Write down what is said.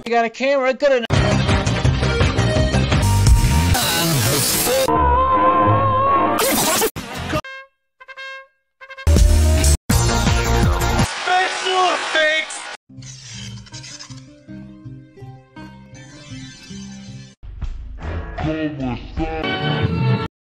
You got a camera good enough. Special effects.